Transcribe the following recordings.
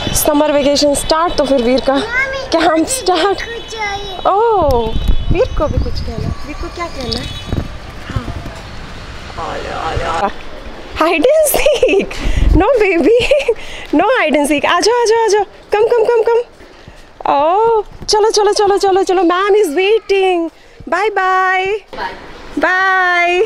Summer vacation start तो फिर वीर का कैंप स्टार्ट। ओह, वीर को भी कुछ कहना है। वीर को क्या कहना है? हाँ, hide and seek. No baby, no hide and seek. आ जाओ आ जाओ आ जाओ, कम कम कम कम। ओह, चलो चलो चलो चलो चलो, ma'am is waiting. Bye bye bye.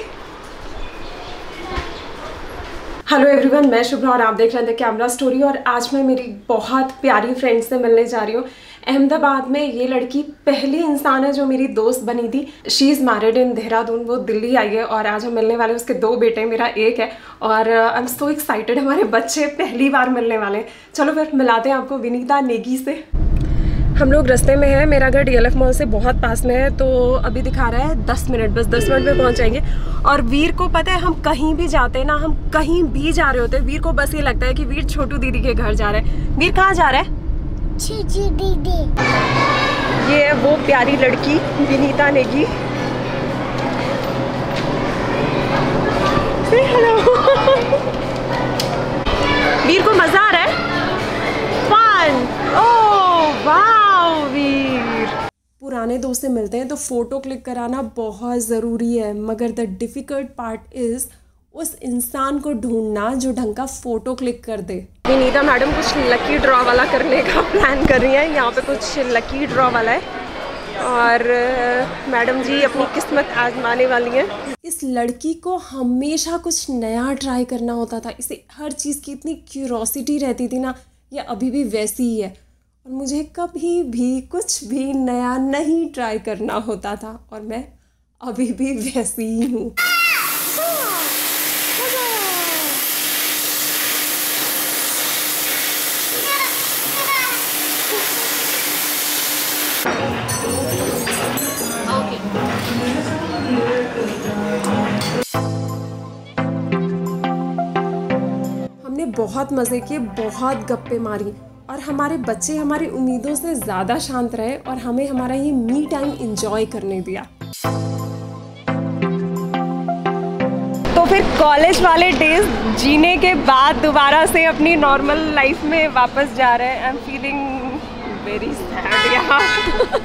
Hello everyone, मैं शुभ्रा और आप देख रहे थे कैमरा स्टोरी। और आज मैं मेरी बहुत प्यारी फ्रेंड से मिलने जा रही हूँ। अहमदाबाद में ये लड़की पहली इंसान है जो मेरी दोस्त बनी थी। She is married in Dehradun. वो दिल्ली आई है और आज हम मिलने वाले। उसके 2 बेटे, मेरा 1 है। और आई एम सो एक्साइटेड, हमारे बच्चे पहली बार मिलने वाले हैं। चलो फिर मिलाते हैं आपको विनीता नेगी से। हम लोग रास्ते में हैं। मेरा घर DLF मॉल से बहुत पास में है, तो अभी दिखा रहा है 10 मिनट, बस 10 मिनट में पहुंच जाएंगे। और वीर को पता है, हम कहीं भी जाते हैं ना, हम कहीं भी जा रहे होते हैं, वीर को बस ये लगता है कि वीर छोटू दीदी के घर जा रहा है। वीर कहाँ जा रहा है? छोटू दीदी। ये है वो प्यारी लड़की विनीता नेगी। हेलो। वीर को मजा आ रहा है? फन। Oh wow Veer. पुराने दोस्त से मिलते हैं तो फोटो क्लिक कराना बहुत ज़रूरी है, मगर द डिफ़िकल्ट पार्ट इज़ उस इंसान को ढूंढना जो ढंग का फ़ोटो क्लिक कर दे। विनीता मैडम कुछ लकी ड्रॉ वाला करने का प्लान कर रही है। यहाँ पे कुछ लकी ड्रॉ वाला है और मैडम जी अपनी किस्मत आजमाने वाली हैं। इस लड़की को हमेशा कुछ नया ट्राई करना होता था। इसे हर चीज़ की इतनी क्यूरोसिटी रहती थी ना, ये अभी भी वैसी ही है। और मुझे कभी भी कुछ भी नया नहीं ट्राई करना होता था और मैं अभी भी वैसी ही हूँ। हमने बहुत मज़े किए, बहुत गप्पे मारी और हमारे बच्चे हमारी उम्मीदों से ज़्यादा शांत रहे और हमें हमारा ये मी टाइम एंजॉय करने दिया। तो फिर कॉलेज वाले डेज जीने के बाद दोबारा से अपनी नॉर्मल लाइफ में वापस जा रहे हैं। I am feeling very sad यार।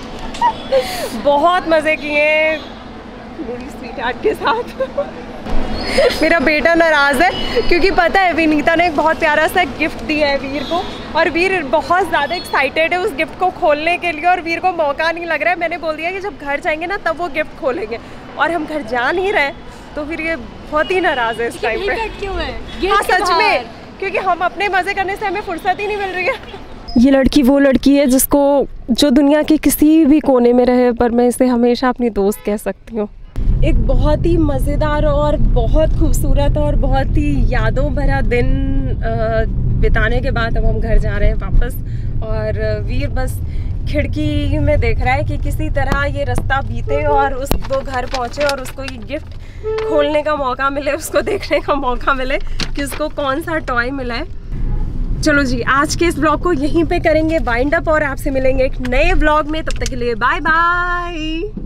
बहुत मज़े किए मेरी स्वीट हार्ट के साथ। मेरा बेटा नाराज़ है क्योंकि पता है विनीता ने एक बहुत प्यारा सा गिफ्ट दिया है वीर को और वीर बहुत ज़्यादा एक्साइटेड है उस गिफ्ट को खोलने के लिए और वीर को मौका नहीं लग रहा है। मैंने बोल दिया कि जब घर जाएंगे ना तब वो गिफ्ट खोलेंगे और हम घर जा नहीं रहे, तो फिर ये बहुत ही नाराज़ है इस टाइम पे। क्यों है? हाँ सच में, क्योंकि हम अपने मज़े करने से हमें फुर्सत ही नहीं मिल रही है। ये लड़की वो लड़की है जो दुनिया के किसी भी कोने में रहे पर मैं इसे हमेशा अपनी दोस्त कह सकती हूँ। एक बहुत ही मज़ेदार और बहुत खूबसूरत और बहुत ही यादों भरा दिन बिताने के बाद अब हम घर जा रहे हैं वापस। और वीर बस खिड़की में देख रहा है कि किसी तरह ये रास्ता बीते और वो घर पहुँचे और उसको ये गिफ्ट खोलने का मौका मिले, उसको देखने का मौका मिले कि उसको कौन सा टॉय मिला है। चलो जी, आज के इस ब्लॉग को यहीं पे करेंगे वाइंड अप और आपसे मिलेंगे एक नए ब्लॉग में। तब तक के लिए बाय बाय।